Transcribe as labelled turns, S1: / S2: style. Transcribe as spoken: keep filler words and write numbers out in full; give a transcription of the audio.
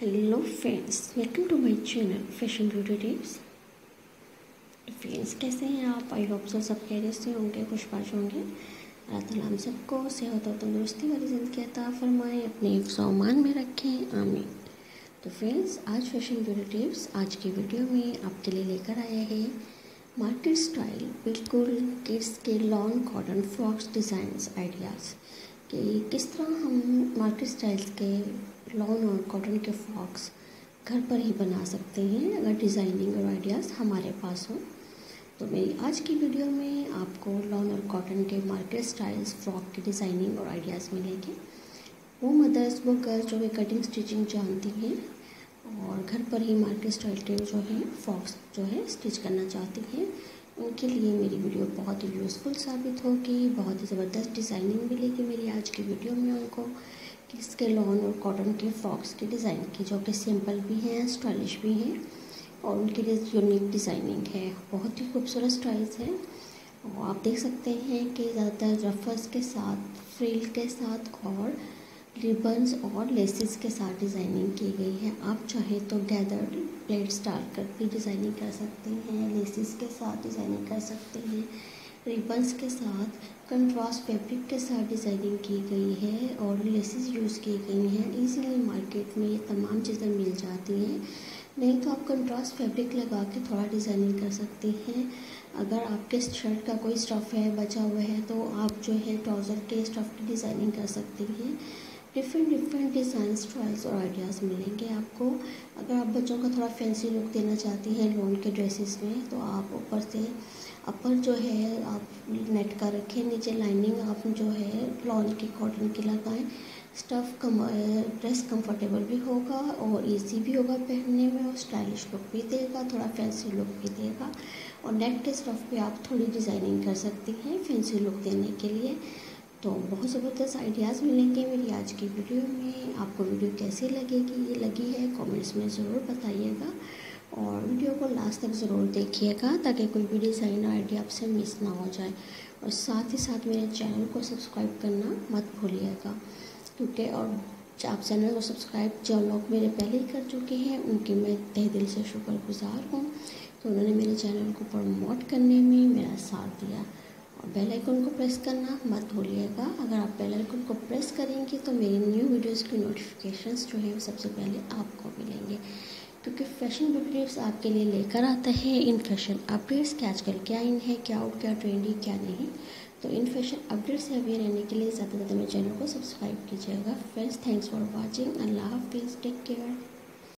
S1: Hello friends, welcome to my channel fashion beauty tips. Friends, कैसे हैं आप? I hope so सब खैरियत से होंगे, खुशबाश होंगे। अल्लाह ताला हम सबको सेहत और तंदुरुस्ती वाली ज़िंदगी अता फरमाए, अपने हिफ्ज़ व अमान में रखें, आमीन। तो फ्रेंड्स, आज फैशन ब्यूटी टिप्स आज की वीडियो में आपके लिए लेकर आया है मार्केट स्टाइल बिल्कुल किड्स के lawn cotton frocks designs ideas कि किस तरह हम मार्केट स्टाइल्स के लॉन और कॉटन के फ्रॉक्स घर पर ही बना सकते हैं अगर डिज़ाइनिंग और आइडियाज़ हमारे पास हो। तो मेरी आज की वीडियो में आपको लॉन और कॉटन के मार्केट स्टाइल्स फ्रॉक की डिज़ाइनिंग और आइडियाज़ मिलेंगे। वो मदर्स वो गर्ल्स जो भी कटिंग स्टिचिंग जानती हैं और घर पर ही मार्केट स्टाइल के जो है फ्रॉक्स जो है स्टिच करना चाहती हैं, उनके लिए मेरी वीडियो बहुत ही यूज़फुल साबित होगी। बहुत ही ज़बरदस्त डिज़ाइनिंग मिलेगी मेरी आज की वीडियो में उनको, इसके लॉन और कॉटन के फ्रॉक्स की डिज़ाइन की, जो कि सिंपल भी हैं, स्टाइलिश भी हैं और उनके लिए यूनिक डिज़ाइनिंग है। बहुत ही खूबसूरत स्टाइल्स हैं और आप देख सकते हैं कि ज़्यादातर रफर्स के साथ, फ्रिल के साथ और रिबन्स और लेसेस के साथ डिज़ाइनिंग की गई है। आप चाहें तो गैदर्ड प्लेट्स डालकर भी डिज़ाइनिंग कर सकते हैं, लेसेस के साथ डिज़ाइनिंग कर सकते हैं, रिबन्स के साथ कंट्रास्ट फैब्रिक के साथ डिज़ाइनिंग की गई है और लेसेस यूज़ की गई हैं। इजीली मार्केट में ये तमाम चीज़ें मिल जाती हैं। नहीं तो आप कंट्रास्ट फैब्रिक लगा के थोड़ा डिज़ाइनिंग कर सकते हैं। अगर आपके शर्ट का कोई स्टफ़ है बचा हुआ है तो आप जो है ट्राउज़र के स्टफ़ की डिज़ाइनिंग कर सकते हैं। डिफरेंट डिफरेंट डिज़ाइन स्टाइल्स और आइडियाज़ मिलेंगे आपको। अगर आप बच्चों का थोड़ा फैंसी लुक देना चाहती हैं लॉन के ड्रेसेस में, तो आप ऊपर से अपर जो है आप नेट का रखें, नीचे लाइनिंग आप जो है लॉन की कॉटन की लगाएं। स्टफ़ कम ड्रेस कंफर्टेबल भी होगा और इजी भी होगा पहनने में और स्टाइलिश लुक भी देगा, थोड़ा फैंसी लुक भी देगा। और नेट के स्टफ़ पे आप थोड़ी डिज़ाइनिंग कर सकती हैं फैंसी लुक देने के लिए। तो बहुत ज़बरदस्त आइडियाज़ मिलेंगे मेरी आज की वीडियो में। आपको वीडियो कैसी लगेगी ये लगी है कमेंट्स में ज़रूर बताइएगा और वीडियो को लास्ट तक ज़रूर देखिएगा ताकि कोई भी डिज़ाइन आइडिया आपसे मिस ना हो जाए। और साथ ही साथ मेरे चैनल को सब्सक्राइब करना मत भूलिएगा, क्योंकि और आप चैनल को सब्सक्राइब जो लोग मेरे पहले ही कर चुके हैं उनकी मैं तहे दिल से शुक्रगुजार हूँ। तो उन्होंने मेरे चैनल को प्रमोट करने में मेरा साथ दिया। और बेल आइकन को प्रेस करना मत भूलिएगा। अगर आप बेल आइकन को प्रेस करेंगे तो मेरी न्यू वीडियोस की नोटिफिकेशंस जो है सबसे पहले आपको मिलेंगे, क्योंकि फैशन ब्यूटी टिप्स आपके लिए लेकर आता है इन फैशन अपडेट्स के आजकल क्या इन है, क्या आउट, क्या ट्रेंडी, क्या नहीं। तो इन फैशन अपडेट से अवेयर रहने के लिए ज़्यादा से ज़्यादा मेरे चैनल को सब्सक्राइब कीजिएगा। Friends, thanks for watching. अल्लाह हाफिज़, टेक केयर।